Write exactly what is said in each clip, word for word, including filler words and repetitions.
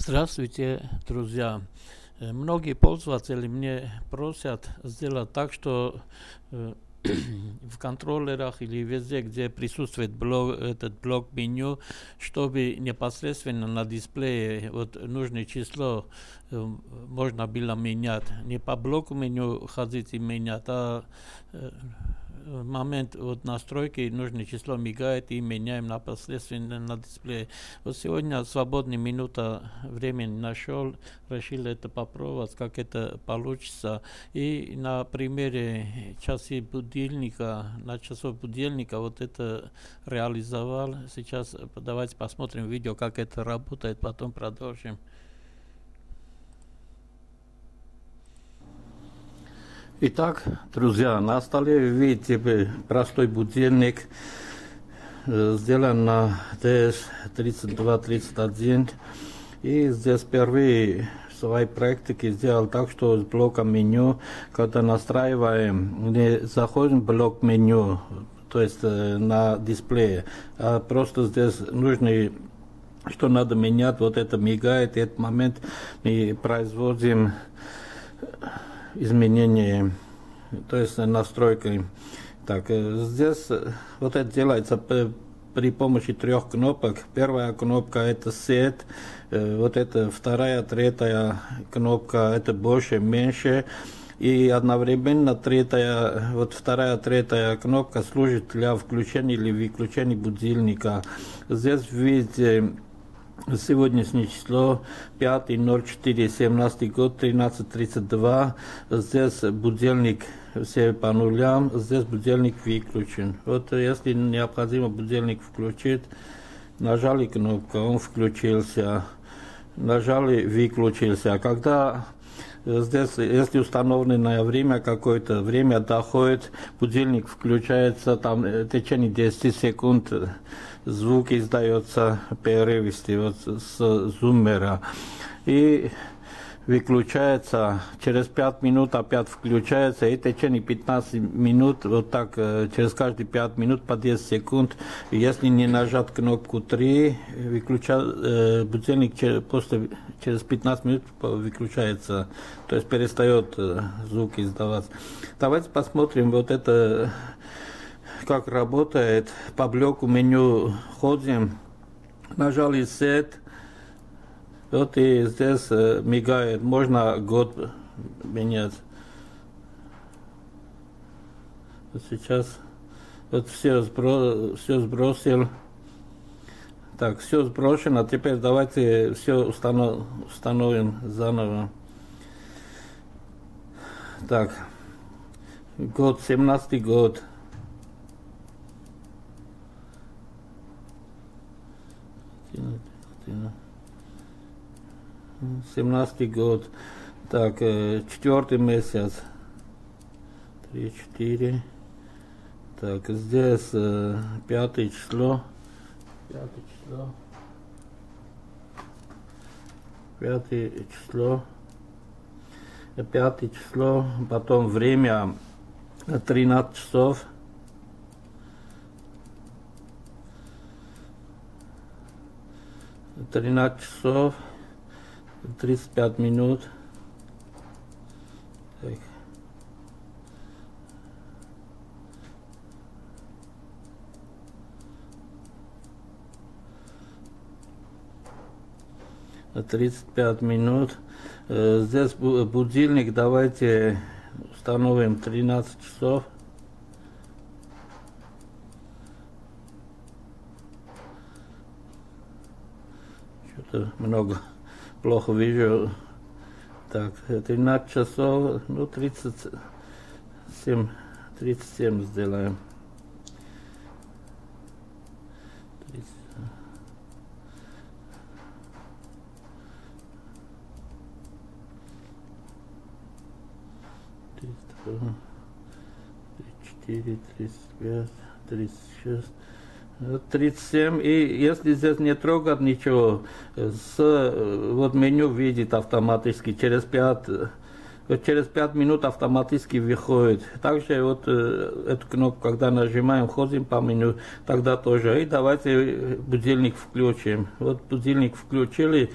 Здравствуйте, друзья. Э, Многие пользователи мне просят сделать так, что э, в контроллерах или везде, где присутствует блок, этот блок меню, чтобы непосредственно на дисплее вот нужное число э, можно было менять. Не по блоку меню ходить и менять, а э, в момент вот настройки нужное число мигает и меняем непосредственно на дисплее. Вот сегодня свободная минута времени нашел, решил это попробовать, как это получится. И на примере часы будильника, на часов будильника вот это реализовал. Сейчас давайте посмотрим видео, как это работает, потом продолжим. Итак, друзья, на столе видите простой будильник, сделан на ди эс тридцать два тридцать один. И здесь впервые в своей практике сделал так, что с блоком меню, когда настраиваем, не заходим в блок меню, то есть на дисплее, а просто здесь нужно, что надо менять, вот это мигает, и этот момент мы производим изменения, то есть настройкой. Так, здесь вот это делается при помощи трех кнопок. Первая кнопка это сет, вот это вторая, третья кнопка это больше, меньше. И одновременно третья, вот вторая, третья кнопка служит для включения или выключения будильника. Здесь видите сегодняшнее число пятое ноль четыре семнадцатый год тринадцать тридцать два. Здесь будильник все по нулям, здесь будильник выключен. Вот если необходимо будильник включить, нажали кнопку, он включился, нажали, выключился. Когда здесь, если установленное время какое-то, время доходит, будильник включается, там в течение десяти секунд звук издается прерывистый вот с зуммера. И выключается, через пять минут опять включается, и в течение пятнадцати минут, вот так, через каждые пять минут по десять секунд, если не нажать кнопку три, выключа, э, будильник через, после, через пятнадцать минут выключается, то есть перестает э, звук издаваться. Давайте посмотрим вот это, как работает. По блоку меню ходим, нажали сет. Вот и здесь э, мигает, можно год менять. Вот сейчас вот все, сбро, все сбросил. Так, все сброшено. Теперь давайте все установ, установим заново. Так, год, семнадцатый год. семнадцатый год. Так, четвертый месяц. Три, четыре. Так, здесь э, пятое число. Пятое число. Пятое число. Пятое число. Потом время тринадцать часов. тринадцать часов. тридцать пять минут. Так. тридцать пять минут. Здесь будильник давайте установим тринадцать часов. Что-то много. Плохо вижу. Так, тринадцать часов, ну тридцать семь, тридцать семь сделаем. тридцать. тридцать четыре, тридцать пять, тридцать шесть. тридцать семь, и если здесь не трогать ничего, с вот меню видит автоматически, через пять, через пять минут автоматически выходит. Также вот эту кнопку, когда нажимаем, ходим по меню, тогда тоже. И давайте будильник включим. Вот будильник включили,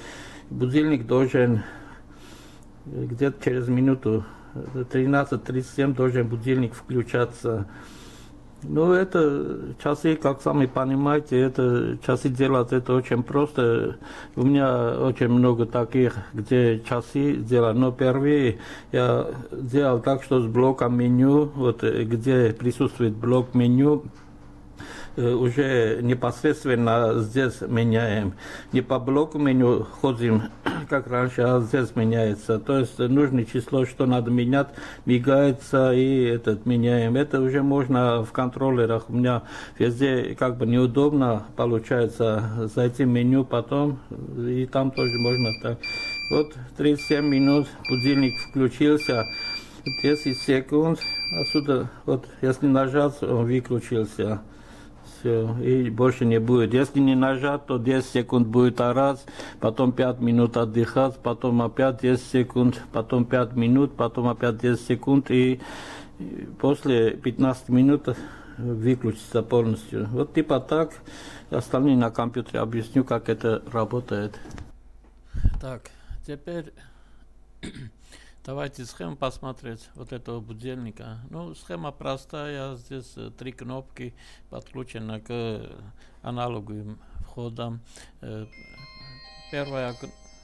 будильник должен где-то через минуту тринадцать тридцать семь должен будильник включаться. Ну, это часы, как сами понимаете, это часы делать это очень просто. У меня очень много таких, где часы делать. Но первые я делал так, что с блоком меню, вот где присутствует блок меню, уже непосредственно здесь меняем. Не по блоку меню ходим, как раньше, а здесь меняется. То есть нужное число, что надо менять, мигается и этот меняем. Это уже можно в контроллерах. У меня везде как бы неудобно получается зайти в меню потом, и там тоже можно так. Вот тридцать семь минут, будильник включился, десять секунд, отсюда, вот если нажать, он выключился. Все, и больше не будет. Если не нажать, то десять секунд будет раз, потом пять минут отдыхать, потом опять десять секунд, потом пять минут, потом опять десять секунд, и после пятнадцати минут выключится полностью. Вот типа так. Остальные на компьютере объясню, как это работает. Так, теперь давайте схему посмотреть вот этого будильника. Ну, схема простая. Здесь три кнопки подключены к аналоговым входам. Первая,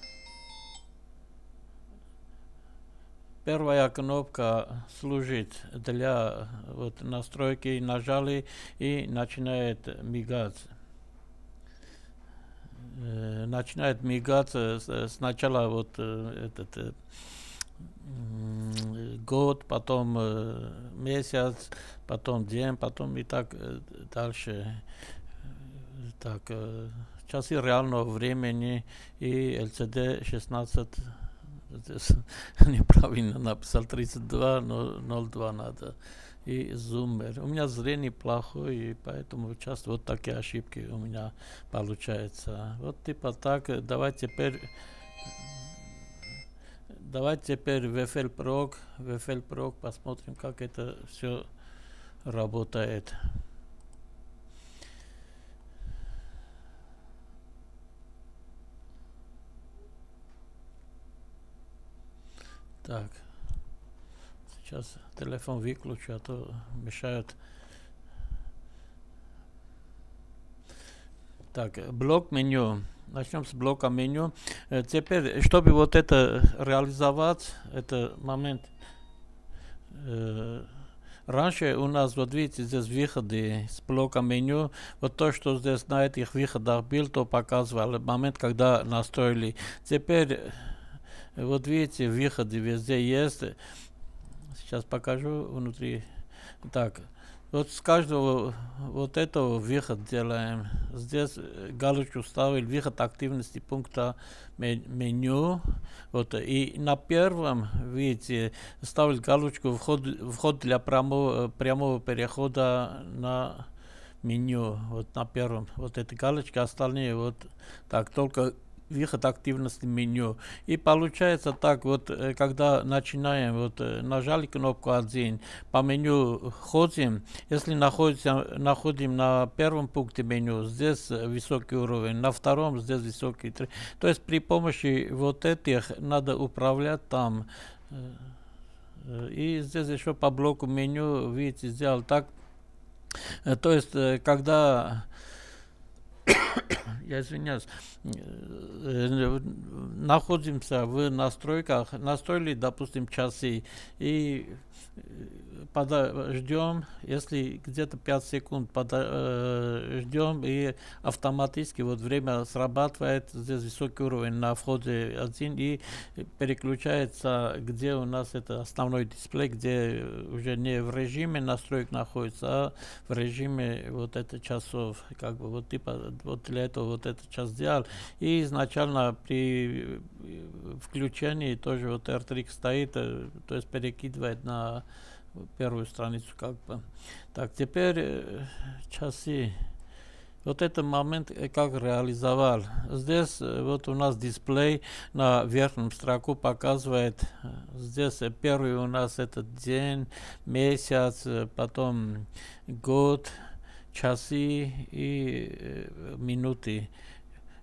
первая кнопка служит для вот, настройки. Нажали и начинает мигать. Начинает мигать сначала вот этот год, потом э, месяц, потом день, потом и так э, дальше. Так, э, часы реального времени и эл си ди шестнадцать, здесь неправильно написал, тридцать два ноль два надо. И зуммер. У меня зрение плохое, и поэтому часто вот такие ошибки у меня получаются. Вот типа так, давайте теперь Давайте теперь в эф эл Pro, в эф эл Pro посмотрим, как это все работает. Так, сейчас телефон выключу, а то мешают. Так, блок меню. Начнем с блока меню. Теперь, чтобы вот это реализовать, это момент. Э, раньше у нас, вот видите, здесь выходы с блока меню. Вот то, что здесь на этих выходах был, то показывал момент, когда настроили. Теперь, вот видите, выходы везде есть. Сейчас покажу внутри. Так. Вот с каждого вот этого выход делаем. Здесь галочку ставили, выход активности пункта меню. Вот, и на первом, видите, ставили галочку вход, вход для прямого, прямого перехода на меню. Вот на первом. Вот эта галочка, остальные вот так, только выход активности меню. И получается так, вот когда начинаем, вот нажали кнопку один, по меню ходим, если находимся, находим на первом пункте меню, здесь высокий уровень, на втором здесь высокий. То есть при помощи вот этих надо управлять там. И здесь еще по блоку меню, видите, сделал так. То есть когда я извиняюсь, находимся в настройках, настроили, допустим, часы, и ждем, если где-то пять секунд ждем, и автоматически вот время срабатывает, здесь высокий уровень на входе один, и переключается, где у нас это основной дисплей, где уже не в режиме настроек находится, а в режиме вот это часов, как бы вот типа вот для этого вот этот час сделал. И изначально при включении тоже вот эр три стоит, то есть перекидывает на первую страницу как бы. Так, теперь часы. Вот этот момент как реализовал. Здесь вот у нас дисплей на верхнем строку показывает. Здесь первый у нас этот день, месяц, потом год, часы и минуты.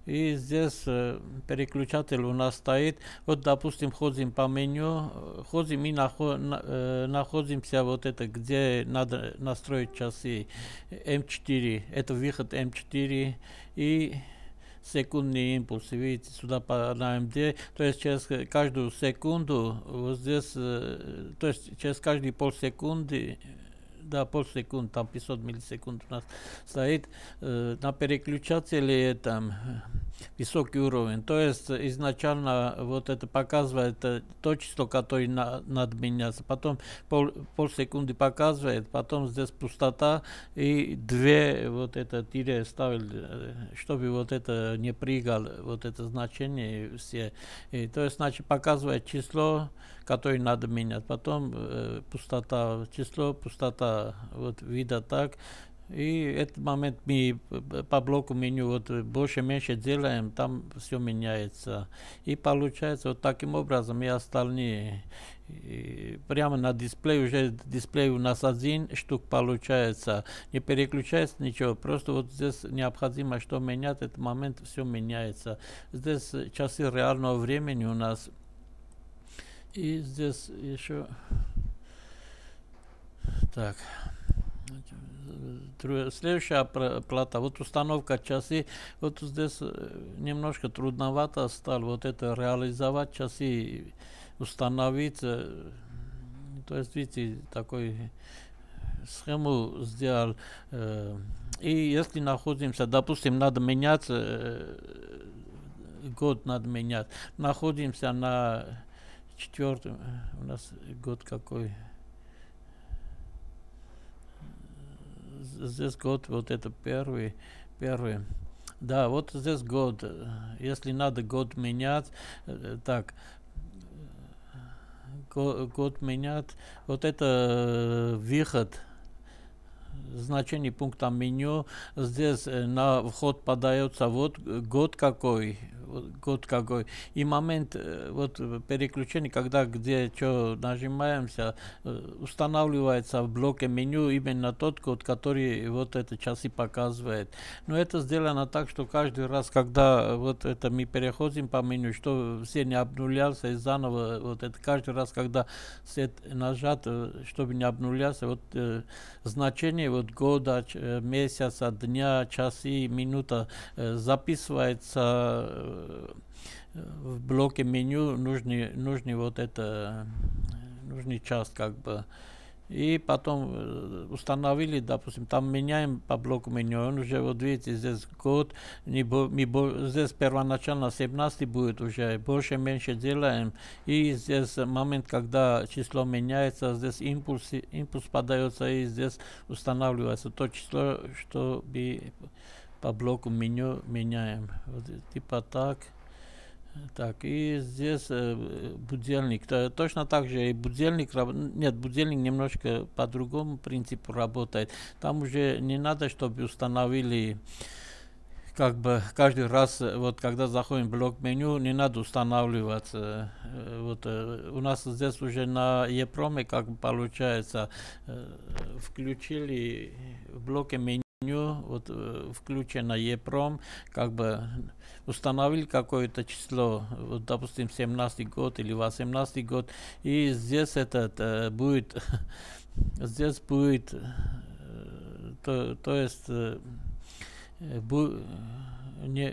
И здесь переключатель у нас стоит. Вот, допустим, ходим по меню, ходим и нахо, на, находимся вот это, где надо настроить часы эм четыре. Это выход эм четыре и секундные импульсы. Видите, сюда по на эм дэ. То есть через каждую секунду вот здесь, то есть через каждые полсекунды, да, полсекунды, там пятьсот миллисекунд у нас стоит, э, на переключателе там высокий уровень. То есть изначально вот это показывает то число, которое на, надо меняться. Потом пол, полсекунды показывает, потом здесь пустота и две вот это тире ставил, чтобы вот это не прыгал, вот это значение все. И, то есть, значит, показывает число, которое надо менять. Потом э, пустота, число, пустота, вот вида так. И этот момент мы по блоку меню вот больше-меньше делаем, там все меняется. И получается вот таким образом и остальные. И прямо на дисплее, уже дисплей у нас один штук получается. Не переключается ничего, просто вот здесь необходимо что менять, этот момент все меняется. Здесь часы реального времени у нас. И здесь еще... Так... Следующая плата, вот установка часы, вот здесь немножко трудновато стало вот это реализовать часы, установить, то есть видите, такой схему сделал, и если находимся, допустим, надо менять, год надо менять, находимся на четвертом, у нас год какой? Здесь год, вот это первый, первый. Да, вот здесь год. Если надо год менять, так, год, год менять, вот это выход, значение пункта меню. Здесь на вход подается вот год какой, год какой. И момент вот переключения, когда где что нажимаемся, устанавливается в блоке меню именно тот код, который вот это часы показывает. Но это сделано так, что каждый раз, когда вот это мы переходим по меню, что все не обнулялся и заново вот это каждый раз, когда все нажат, чтобы не обнулялся, вот э, значение вот года, месяца, дня, часы, минута э, записывается э, в блоке меню нужный, нужный вот это нужный час как бы. И потом э, установили, допустим, там меняем по блоку меню, он уже, вот видите, здесь год, не, мы, здесь первоначально семнадцатый будет уже, больше-меньше делаем, и здесь момент, когда число меняется, здесь импульс, импульс подается, и здесь устанавливается то число, что мы по блоку меню меняем, вот, типа так. Так, и здесь э, будильник. То, точно так же и будильник, нет, будильник немножко по другому принципу работает. Там уже не надо, чтобы установили, как бы каждый раз, вот когда заходим в блок меню, не надо устанавливать. Э, вот, э, у нас здесь уже на EEPROM, как бы получается, э, включили в блоке меню. Вот э, включено EEPROM, как бы установили какое-то число, вот, допустим, семнадцатый год или восемнадцатый год, и здесь этот э, будет, здесь будет, э, то, то есть э, бу, не,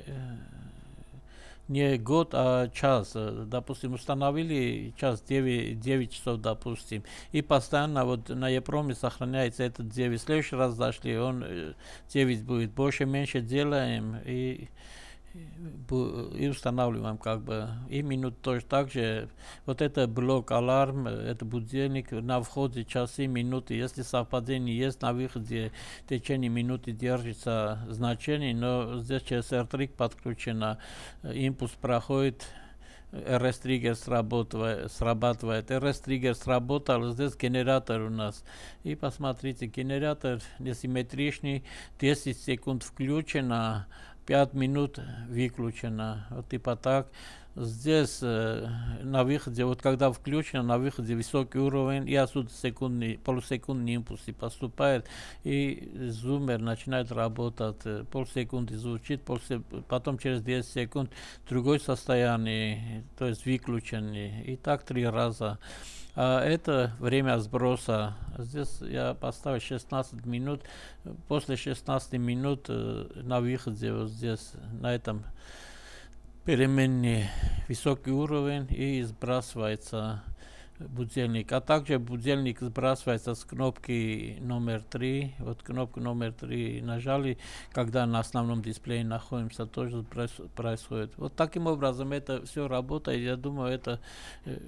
не год, а час. Допустим, установили час девять, девять часов, допустим, и постоянно вот на EEPROM сохраняется этот девять. В следующий раз зашли, он девять будет. Больше-меньше делаем и, и устанавливаем как бы. И минут тоже так же. Вот это блок, аларм, это будильник, на входе часы, минуты. Если совпадение есть, на выходе в течение минуты держится значение, но здесь через эр три подключено, импульс проходит, эр эс-триггер срабатывает, срабатывает. эр эс-триггер сработал, здесь генератор у нас. И посмотрите, генератор несимметричный, десять секунд включено, пять минут выключено. Вот типа так. Здесь э, на выходе, вот когда включено, на выходе высокий уровень, и отсюда секундные, полусекундные импульсы поступают, и зуммер начинает работать. Полсекунды звучит, полсек... потом через десять секунд другое состояние, то есть выключенный. И так три раза. А это время сброса. Здесь я поставил шестнадцать минут. После шестнадцати минут э, на выходе вот здесь, на этом переменный высокий уровень, и сбрасывается будильник. А также будильник сбрасывается с кнопки номер три. Вот кнопку номер три нажали, когда на основном дисплее находимся, тоже происходит. Вот таким образом это все работает. Я думаю, это э,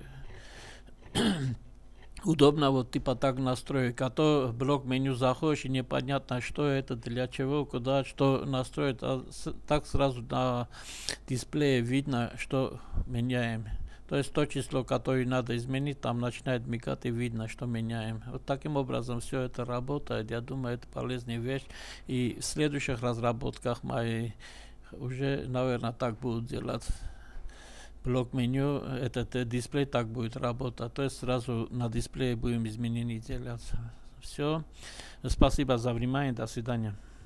удобно вот типа так настроить. А то блок меню заходишь и непонятно, что это, для чего, куда, что настроить. А с, так сразу на дисплее видно, что меняем. То есть то число, которое надо изменить, там начинает мигать и видно, что меняем. Вот таким образом все это работает. Я думаю, это полезная вещь. И в следующих разработках мои уже, наверное, так будут делать. Блок меню, этот дисплей так будет работать. То есть сразу на дисплее будем изменения делать. Все. Спасибо за внимание. До свидания.